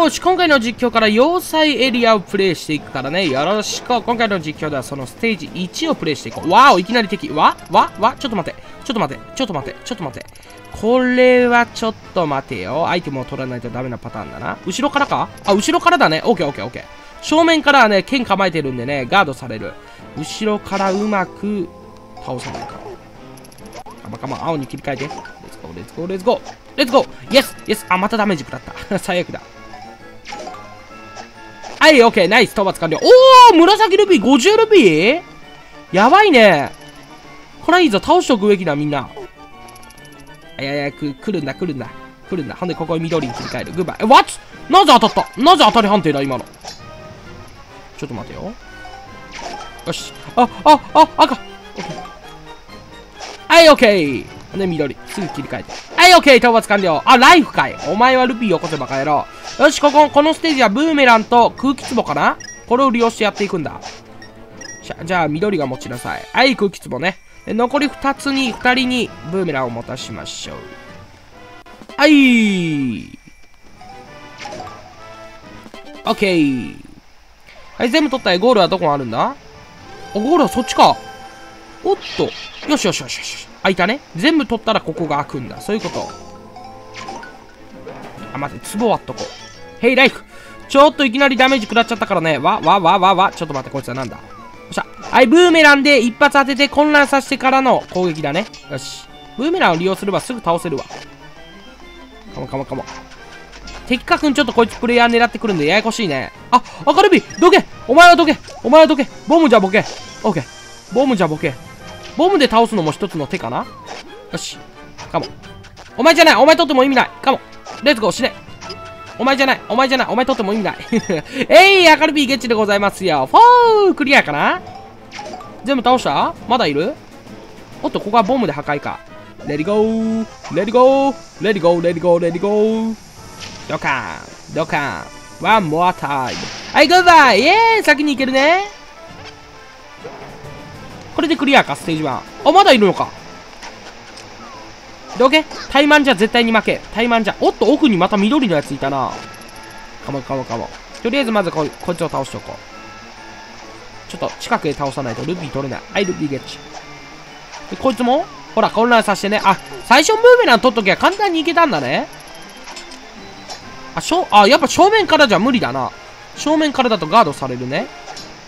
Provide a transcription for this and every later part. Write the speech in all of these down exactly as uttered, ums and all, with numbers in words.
よーし、今回の実況から要塞エリアをプレイしていくからね。よろしく。今回の実況ではそのステージいちをプレイしていこう。わお、いきなり敵。わわわちょっと待って。ちょっと待って。ちょっと待って。ちょっと待って。これはちょっと待てよ。アイテムを取らないとダメなパターンだな。後ろからかあ、後ろからだね。オッケーオッケーオッケー。正面からはね、剣構えてるんでね、ガードされる。後ろからうまく倒さないか。カマカマ、青に切り替えて。レッツゴー、レッツゴー、レッツゴー。レッツゴーイエスイエスあ、またダメージ食らった。最悪だ。はい、オッケー、ナイス、討伐完了。おー、紫ルビーごじゅうルビーやばいね。これはいいぞ、倒しておくべきだ、みんな。いやいや、く、来るんだ、来るんだ。来るんだ。ほんで、ここに緑に切り替える。グッバイ。え、what？ なぜ当たったなぜ当たり判定だ、今の。ちょっと待てよ。よし。あ、あ、あ、赤。はい、オッケー。で、緑。すぐ切り替えて。はい、オッケー。討伐完了。あ、ライフかい。お前はルピーよこせバカ野郎。よし、ここ、このステージはブーメランと空気壺かなこれを利用してやっていくんだ。じゃ、じゃあ、緑が持ちなさい。はい、空気壺ね。で残りふたつに、ふたりにブーメランを持たしましょう。はい。オッケー。はい、全部取ったよ。ゴールはどこにあるんだ？お、ゴールはそっちか。おっと。よしよしよしよし。開いたね。全部取ったらここが開くんだ。そういうこと。あ、待って、壺割っとこう。ヘイライフ。ちょっといきなりダメージ食らっちゃったからね。わ、わ、わ、わ、わ。ちょっと待って、こいつはなんだ。よっしゃ。はい、ブーメランで一発当てて混乱させてからの攻撃だね。よし。ブーメランを利用すればすぐ倒せるわ。かもかもかも。敵かくんちょっとこいつプレイヤー狙ってくるんでややこしいね。あ、赤ルビーどけお前はどけお前はどけボムじゃボケオッケー。ボムじゃボケ。ボムで倒すのも一つの手かな。よし。かも。お前じゃないお前取っても意味ないかも。レッツゴー死ね。お前じゃないお前じゃないお前取っても意味ない。えい赤ルビーゲッチでございますよ。フォークリアかな。全部倒したまだいるおっと、ここはボムで破壊か。レディゴーレディゴーレディゴーレディゴーレディゴードカーンドカーンワンモアタイム。はい、グッバイイエーイ先に行けるね。これでクリアか、ステージワン。あ、まだいるのか。で、オッケー。タイマンじゃ絶対に負け。タイマンじゃ。おっと、奥にまた緑のやついたな。かもかもかも。とりあえずまずこ、こいつを倒しておこう。ちょっと近くで倒さないとルビー取れない。はい、ルビーゲッチ。で、こいつもほら、混乱させてね。あ、最初ブーメラン取っときゃ簡単にいけたんだね。あ、しょ、あ、やっぱ正面からじゃ無理だな。正面からだとガードされるね。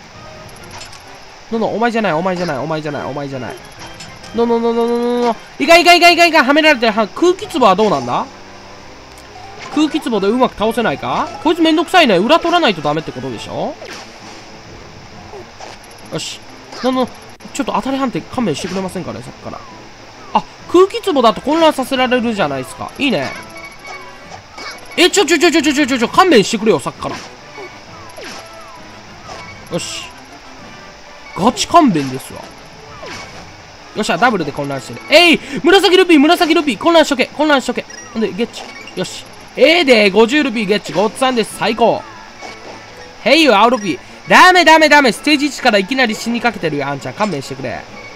のの、お前じゃない、お前じゃない、お前じゃない、お前じゃない。ののののののの。いかいかいかいかいか、はめられてる。空気壺はどうなんだ？空気壺でうまく倒せないか？こいつめんどくさいね。裏取らないとダメってことでしょ？よし。のの、ちょっと当たり判定勘弁してくれませんかね、さっきから。あ、空気壺だと混乱させられるじゃないですか。いいね。え、ちょちょちょちょちょちょちょちょ、勘弁してくれよ、さっきから。よし。ガチ勘弁ですわ。よっしゃ、ダブルで混乱してる。えい紫ルビー紫ルビー混乱しとけ混乱しとけほんで、ゲッチ。よし。ええで、ごじゅうルビーゲッチ。ごっつぁんです。最高。へいよ、青ルビー。ダメダメダメ。ステージいちからいきなり死にかけてるよ、あんちゃん。勘弁してくれ。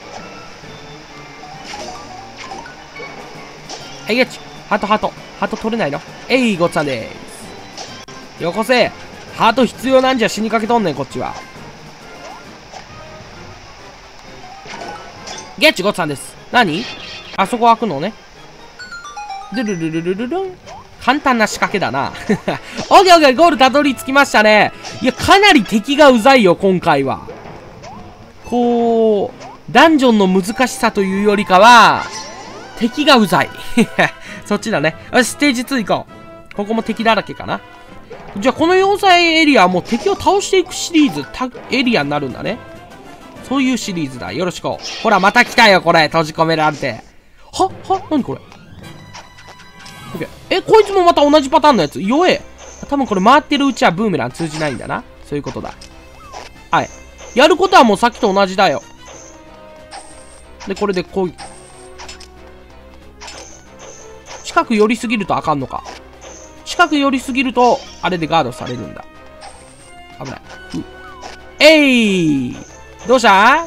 はい、ゲッチ。ハートハート。ハート取れないのえい、ごっつぁんでーす。よこせ。ハート必要なんじゃ死にかけとんねん、こっちは。ゲッチごっつぁんです。何あそこ開くのね。ルルルルルルルン。簡単な仕掛けだな。オッケーオッケー、ゴールたどり着きましたね。いや、かなり敵がうざいよ、今回は。こう、ダンジョンの難しさというよりかは、敵がうざい。そっちだね。よし、ステージツー行こう。ここも敵だらけかな。じゃあ、この要塞エリアはもう敵を倒していくシリーズ、エリアになるんだね。そういうシリーズだ。よろしく。ほら、また来たよ、これ。閉じ込められて。はは何これ。え、こいつもまた同じパターンのやつ。弱え。多分これ回ってるうちはブーメラン通じないんだな。そういうことだ。はい。やることはもうさっきと同じだよ。で、これでこう。近く寄りすぎるとあかんのか。近く寄りすぎると、あれでガードされるんだ。危ない。うえいどうした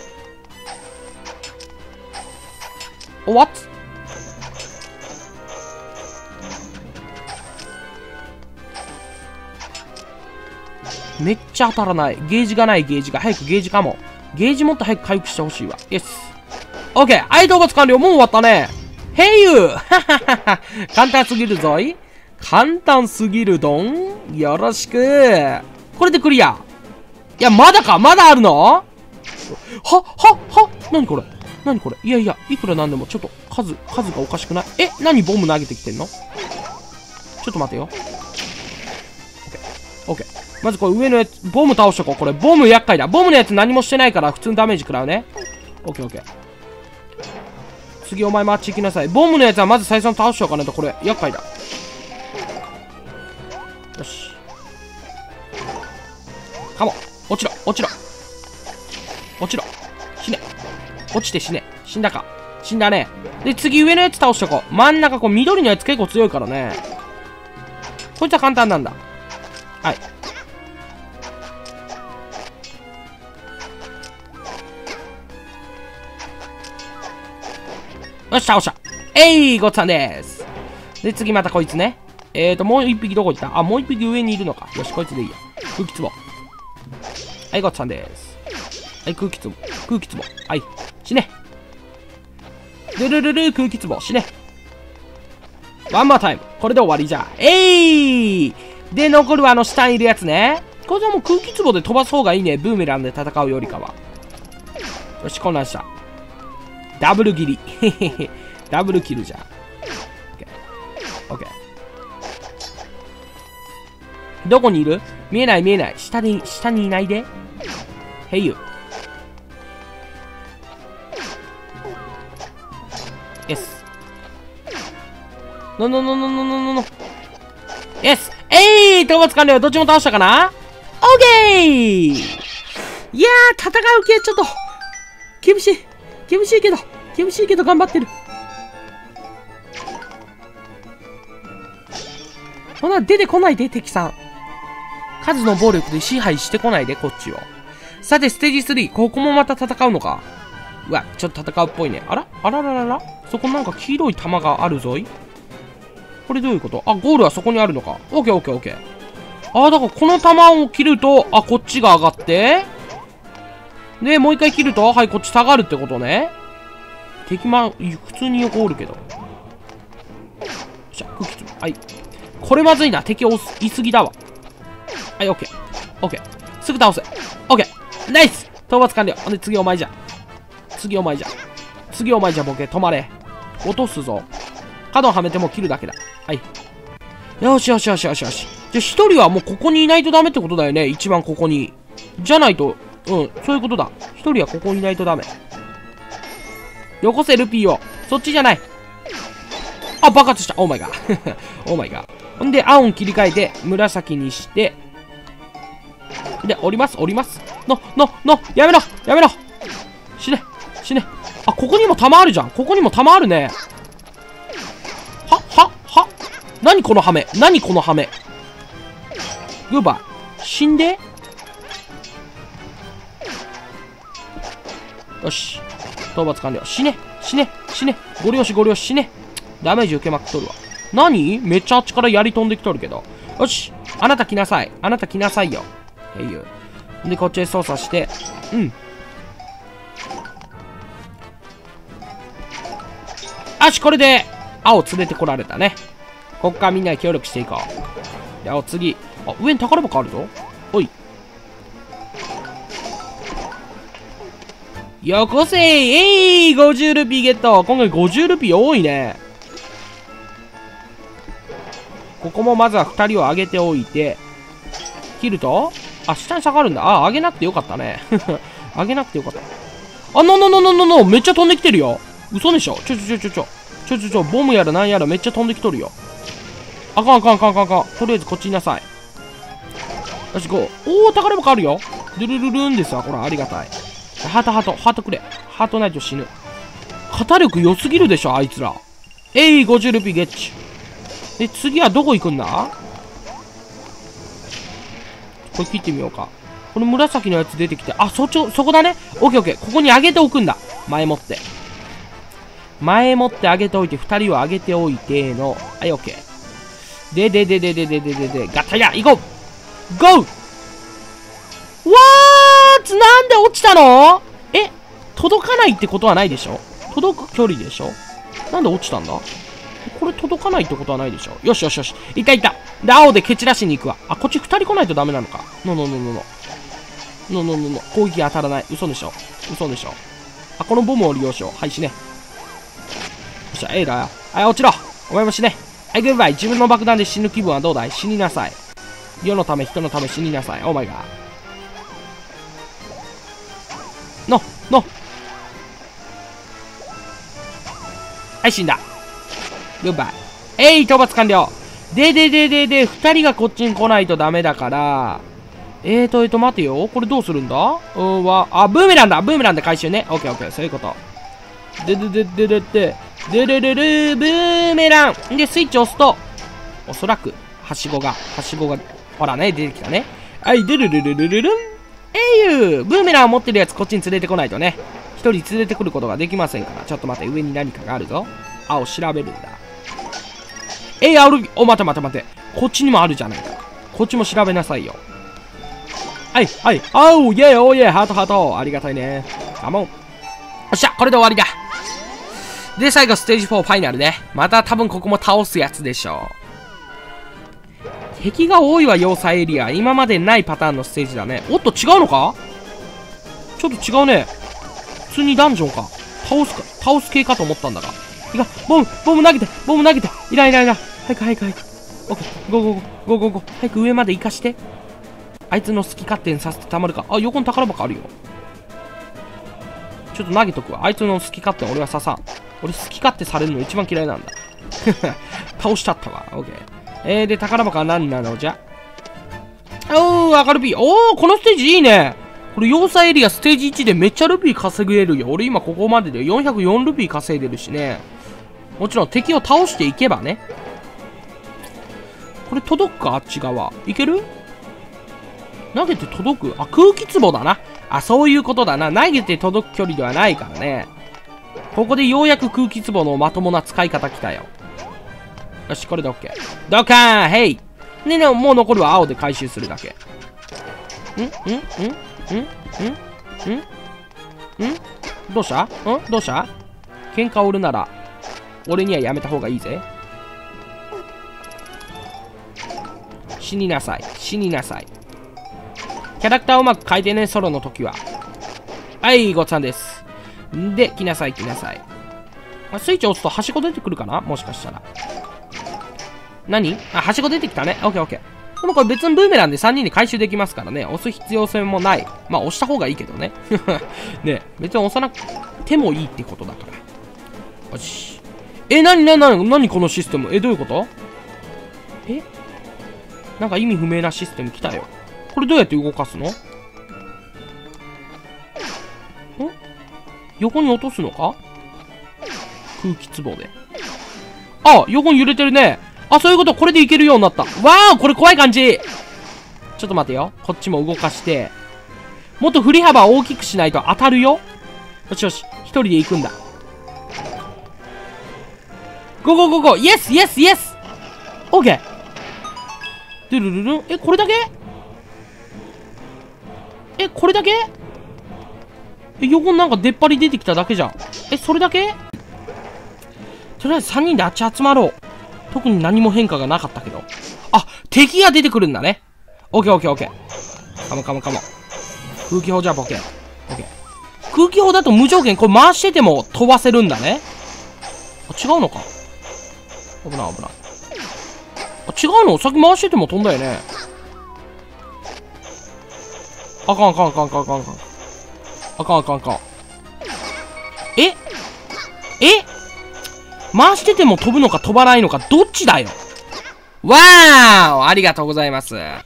お、what? めっちゃ当たらない。ゲージがない、ゲージが。早くゲージかも。ゲージもっと早く回復してほしいわ。イエス。オッケー。はい、討伐完了。もう終わったね。ヘイユーはははは。簡単すぎるぞい。簡単すぎるどん。よろしく。これでクリア。いや、まだかまだあるのは、は、は、なにこれなにこれいやいや、いくらなんでもちょっと数、数がおかしくない？え、なにボム投げてきてんの？ちょっと待てよ。オッケー。オッケー。まずこれ上のやつ、ボム倒しとこう。これ、ボム厄介だ。ボムのやつ何もしてないから普通にダメージ食らうね。オッケーオッケー。次お前マッチ行きなさい。ボムのやつはまず最初に倒しておかないとこれ、厄介だ。よし。カモン。落ちろ、落ちろ。落ちろ。死ね。落ちて死ね。死んだか。死んだね。で、次上のやつ倒しとこう。真ん中こう緑のやつ結構強いからね。こいつは簡単なんだ。はい。よし、倒した。えい、ごっつぁんです。で、次またこいつね。えーと、もう一匹どこ行った？あ、もう一匹上にいるのか。よし、こいつでいいや。空気壺。はい、ごっつぁんです。はい、空気壺。空気壺。はい。死ね。ルルルル空気壺。死ね。ワンマータイム。これで終わりじゃ。えいで、残るはあの下にいるやつね。これはもう空気壺で飛ばす方がいいね。ブーメランで戦うよりかは。よし、混乱した。ダブル切り。ダブルキルじゃん。オッケー。オッケー。どこにいる？見えない見えない。下に、下にいないで。へいゆ。エス。のののののののの。エス。えい！討伐完了。どっちも倒したかな？オッケー！いやー、戦う系ちょっと、厳しい。厳しいけど、厳しいけど頑張ってる。そんな出てこないで、敵さん。数の暴力で支配してこないで、こっちを。さて、ステージスリー。ここもまた戦うのか。うわ、ちょっと戦うっぽいね。あらあららららそこなんか黄色い玉があるぞい。これどういうこと？あ、ゴールはそこにあるのか。オッケーオッケーオッケー。あ、だからこの玉を切ると、あ、こっちが上がって。で、もう一回切ると、はい、こっち下がるってことね。敵ま、普通に横おるけど。よっしゃ、空気つぶ。はい。これまずいな。敵押す、いすぎだわ。はい、オッケー。オッケー。すぐ倒せ。オッケー。ナイス討伐完了。ほんで、次お前じゃ。次お前じゃ。次お前じゃ、ボケ。止まれ。落とすぞ。角はめても切るだけだ。はい。よしよしよしよしよし。じゃあ、一人はもうここにいないとダメってことだよね。一番ここに。じゃないと、うん、そういうことだ。一人はここにいないとダメ。よこせ、ルピーを。そっちじゃない。あ、爆発した。オーマイガー。オーマイガー。ほんで、青を切り替えて、紫にして、で、降ります、降ります。の、の、の、やめろやめろ死ね死ね。あ、ここにも弾あるじゃん。ここにも弾あるね。は、は、は。何このハメ何このハメグーバイ。死んでよし。討伐完了。死ね死ね死ね。ご了承ご了承死ね。ダメージ受けまくっとるわ。何めっちゃあっちから槍飛んできとるけど。よし。あなた来なさい。あなた来なさいよ。へいゆ。で、こっちへ操作して。うん。よし、これで、青連れてこられたね。こっからみんなで協力していこう。で、青次。あ、上に宝箱あるぞ。おい。よこせーえい !ごじゅう ルピーゲット。今回ごじゅうルピー多いね。ここもまずはふたりを上げておいて、切ると、あ、下に下がるんだ。あ、上げなくてよかったね。上げなくてよかった。あ、ののののののめっちゃ飛んできてるよ。嘘でしょちょちょちょちょちょ。ちょちょちょ、ボムやらなんやらめっちゃ飛んできとるよ。あかんあかんあかんあかんあかん。とりあえずこっちにいなさい。よし、ゴー。おー、宝箱あるよ。ルルルルンですわ。これありがたい。ハートハート、ハートくれ。ハートないと死ぬ。肩力良すぎるでしょ、あいつら。えい、ごじゅうルピーゲッチュ。で、次はどこ行くんだ？これ切ってみようか。この紫のやつ出てきて、あ、そっち、そこだね。オッケーオッケー。ここに上げておくんだ。前もって。前もって上げておいて、二人を上げておいての、はい、オッケー。ででででででででで、ガッタイだ行こうゴーーつ、なんで落ちたの？え、届かないってことはないでしょ？届く距離でしょ？なんで落ちたんだ？これ届かないってことはないでしょ？よしよしよし。いたいた。で、青で蹴散らしに行くわ。あ、こっち二人来ないとダメなのか。ののののの。のののの。攻撃当たらない。嘘でしょ？嘘でしょ？あ、このボムを利用しよう。はい、死ね。よっしゃ、えいだよ。はい、落ちろ。お前も死ね。はい、グッバイ。自分の爆弾で死ぬ気分はどうだい？死になさい。世のため、人のため死になさい。オーマイガー。の、の。はい、死んだ。グッバイ。えい、討伐完了。ででででで、二人がこっちに来ないとダメだから、えーと、えーと、待てよ。これどうするんだ？うんは、あ、ブーメランだ。ブーメランで回収ね。オッケーオッケー。そういうこと。でででででで、でででで、ブーメラン。で、スイッチ押すと、おそらく、はしごが、はしごが、ほらね、出てきたね。はい、でるるるるるるん。えいゆブーメランを持ってるやつこっちに連れてこないとね。一人連れてくることができませんから。ちょっと待って、上に何かがあるぞ。青調べるんだ。えい、ある、お、待て待て待て。こっちにもあるじゃないか。こっちも調べなさいよ。はい、はい。おう、イェイ、おーイェイ、ハートハート。ありがたいね。カモン。よっしゃ、これで終わりだ。で、最後、ステージフォーファイナルね。また多分ここも倒すやつでしょう。敵が多いわ、要塞エリア。今までないパターンのステージだね。おっと、違うのか？ちょっと違うね。普通にダンジョンか。倒すか、倒す系かと思ったんだが。いか、ボム、ボム投げて、ボム投げて。いらんいらんいらん。早く早く早く。オッケー、ゴーゴーゴー、ゴーゴーゴー。早く上まで行かして。あいつの好き勝手にさせてたまるか。あ、横に宝箱あるよ。ちょっと投げとくわ。あいつの好き勝手俺は刺さん。俺好き勝手されるの一番嫌いなんだ。倒しちゃったわ。オッケー。えー、で、宝箱は何なのじゃ？おー、明るい。おー、このステージいいね。これ、要塞エリアステージいちでめっちゃルピー稼げるよ。俺今ここまででよんひゃくよんルピー稼いでるしね。もちろん敵を倒していけばね。これ届くか？あっち側。いける？投げて届く？あ、空気壺だな。あ、そういうことだな。投げて届く距離ではないからね。ここでようやく空気壺のまともな使い方来たよ。よし、これで OK。ドカーンヘイねえねえ、もう残るは青で回収するだけ。んんんんんんんんどうしたんどうした喧嘩を売るなら、俺にはやめた方がいいぜ。死になさい。死になさい。キャラクターをうまく変えてね、ソロの時は。はい、ごっつぁんです。で、来なさい、来なさい。スイッチ押すと、はしご出てくるかなもしかしたら。何あ、はしご出てきたね。オッケーオッケー。でもこれ別にブーメランでさんにんで回収できますからね。押す必要性もない。まあ、押した方がいいけどね。ね、別に押さなくてもいいってことだから。よし。え、なになになになにこのシステム。え、どういうこと？えなんか意味不明なシステム来たよ。これどうやって動かすの？ん横に落とすのか？空気壺で。あ、横に揺れてるね。あ、そういうこと。これでいけるようになった。わー、これ怖い感じ。ちょっと待てよ。こっちも動かして。もっと振り幅を大きくしないと当たるよ。よしよし。一人で行くんだ。ゴーゴーゴーゴー。イエスイエスイエス。オッケー。ドゥルルルン。え、これだけ？え、これだけ？え、横になんか出っ張り出てきただけじゃん。え、それだけ？とりあえずさんにんであっち集まろう。特に何も変化がなかったけど。あ、敵が出てくるんだね。オッケーオッケーオッケー。カモカモカモ。空気砲じゃボケ。オッケー。空気砲だと無条件、これ回してても飛ばせるんだね。あ、違うのか。危ない危ない。あ、違うの？先回してても飛んだよね。あかんあかんあかんあかんあかんあかん。あかんあかんあかん。ええ回してても飛ぶのか飛ばないのかどっちだよ。わーおありがとうございます。や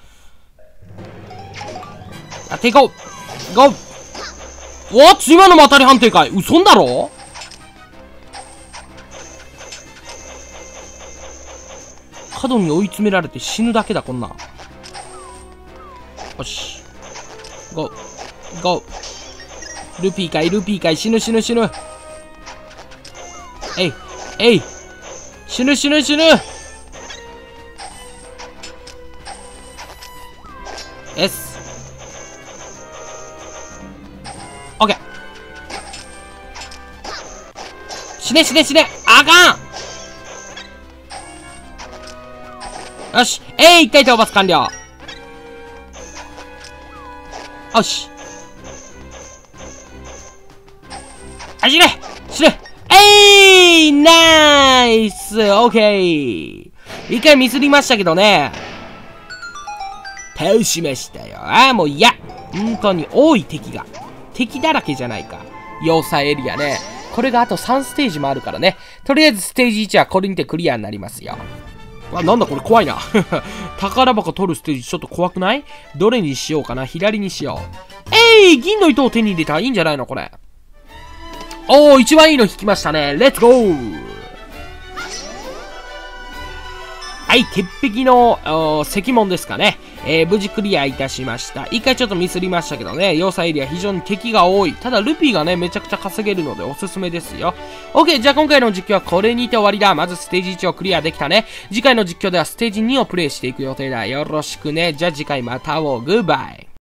っていこう。ゴー。おっ今のも当たり判定かい。嘘んだろ。角に追い詰められて死ぬだけだこんな。よし。ゴー。ゴー。ルピーかいルピーかい死ぬ死ぬ死ぬ。えい。えい死ぬ死ぬ死ぬ。エスオッケー。死ね死ね死ね。あかん。よし。えい、一回討伐完了。よし。あ、死ね死ね。えい、ナイス。オッケー。一回ミスりましたけどね。倒しましたよ。ああ、もう嫌。本当に多い敵が。敵だらけじゃないか。要塞エリアね。これがあとさんステージもあるからね。とりあえずステージいちはこれにてクリアになりますよ。わ、なんだこれ怖いな。宝箱取るステージちょっと怖くない？どれにしようかな。左にしよう。えい、銀の糸を手に入れた。いいんじゃないのこれ。おー、一番いいの引きましたね。レッツゴー。はい、鉄壁の石門ですかね。えー、無事クリアいたしました。一回ちょっとミスりましたけどね、要塞エリア非常に敵が多い。ただ、ルピーがね、めちゃくちゃ稼げるのでおすすめですよ。OK、じゃあ今回の実況はこれにて終わりだ。まずステージいちをクリアできたね。次回の実況ではステージにをプレイしていく予定だ。よろしくね。じゃあ次回また会おう。グッバイ。